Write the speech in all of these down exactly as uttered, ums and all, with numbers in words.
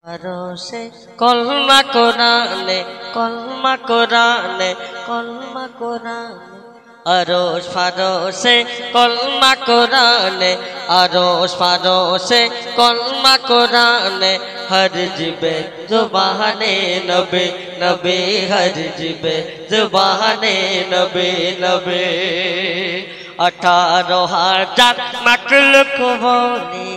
আরশে কলমা কোরআনে কলমা কোরআনে কলমা কোরআনে আরশ ফারশে কলমা কোরআনে আরশ ফারশে কলমা কোরআনে হর জিবে জুবানে নবী নবী হর জিবে জুবানে নবী নবী अठारो हजार मखलूक बोले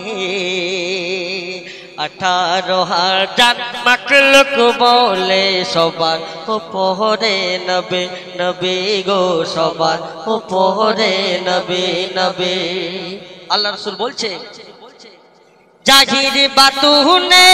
अठारो हजार मखलूक बोले सबार उपरे नबी नबी गो सबार उपरे नबी नबी अल्लाह रसूल बोलছে जाहिर बातुने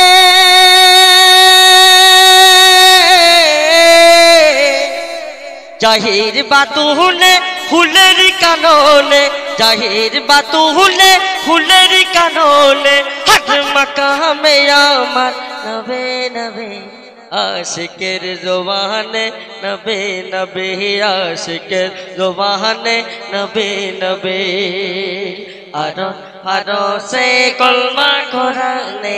जाहिर बातुने फुलेर कानने जाहिर बातुने फुलेर कानने हक मकामे आमार नबे नबे आशिकेर ज़ुबाने नबे नबे आशिकेर ज़ुबाने नबे नबे आरश फारशे कलमा कोरआने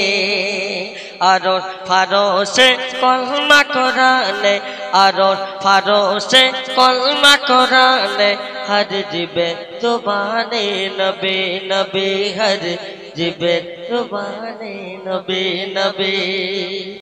आरश फारशे कलमा कोरआने आरश फारशे कलमा कोरआने हर जिबे ज़ुबाने नबी नबी हर जिबे ज़ुबाने नबी नबी।